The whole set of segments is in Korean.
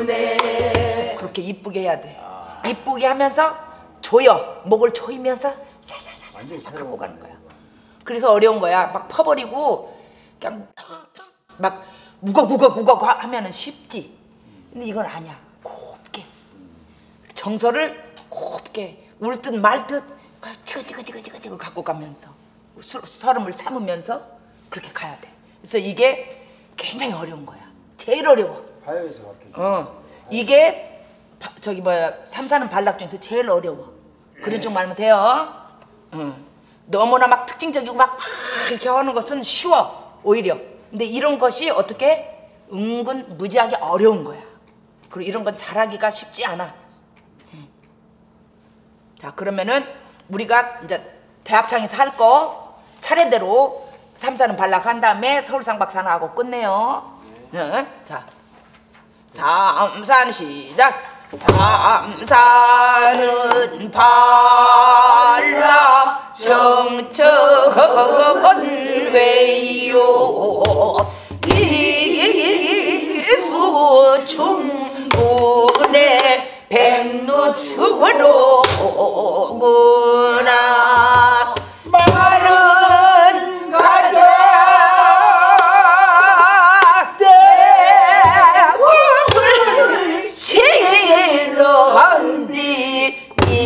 주네. 그렇게 이쁘게 해야 돼. 이쁘게 하면서 조여, 목을 조이면서 살살살살 갖고 가는 거야. 그래서 어려운 거야. 막 퍼버리고 그냥 막 우걱우걱 하면은 쉽지. 근데 이건 아니야. 곱게 정서를 곱게 울 듯 말 듯 지글지글 갖고 가면서 서름을 참으면서 그렇게 가야 돼. 그래서 이게 굉장히 어려운 거야. 제일 어려워. 바이오에서 바뀌죠. 이게 저기 뭐야 삼사는 발락 중에서 제일 어려워. 그런 쪽 말면 돼요. 너무나 막 특징적이고 막 이렇게 하는 것은 쉬워 오히려. 근데 이런 것이 어떻게 은근 무지하게 어려운 거야. 그리고 이런 건 잘하기가 쉽지 않아. 자, 그러면은 우리가 이제 대합창에서 할 거 차례대로 삼사는 발락한 다음에 서울상박사는 하고 끝내요. 네. 자, 삼산 시작. 삼사는 발락 정척은 왜요 이수 충분의 백루춤으로 오구나. 말은 가자 내 꿈을 실러한디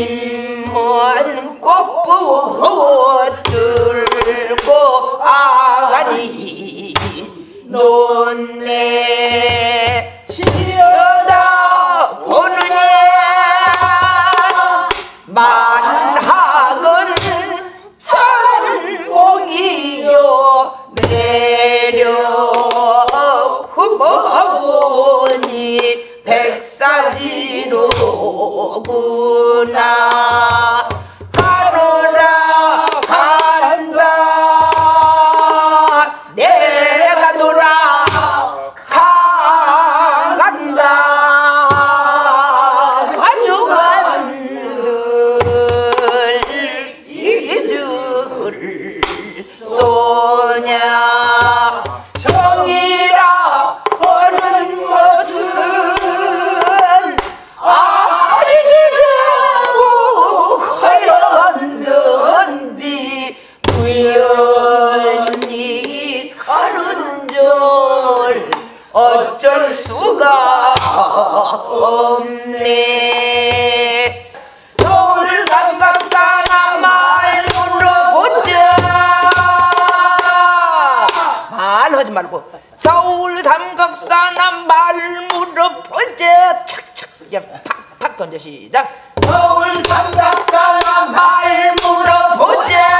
인문 꽃부 들고 아니 논내 치려다 보느냐 만학은 천공이요 내려고 보니 백사지로구나. 가노라 간다 내가 돌아간다 화중한들 이줄 소냐. 정이라 하는 것은 아리지라고 하였는디 우연히 가는 줄 어쩔 수가 없네. 서울 삼각사나 말 물어보자. 말하지 말고 서울 삼각사나 말 물어보자. 착착 그냥 팍팍 던져 시작. 서울 삼각사나 말 물어보자.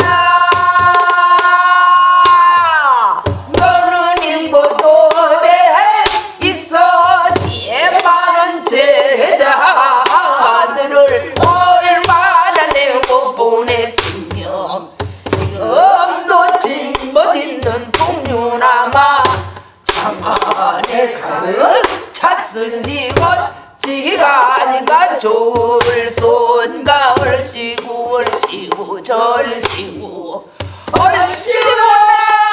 너는 인고도에 있어 지혜 많은 제자들을 얼마나 내고 보냈으며 지금도 짊못 있는 동료나마 장안에 가득 찼으니 어찌가니가 좋을 손가 얼씨구 얼씨구 절씨구 얼씨구나.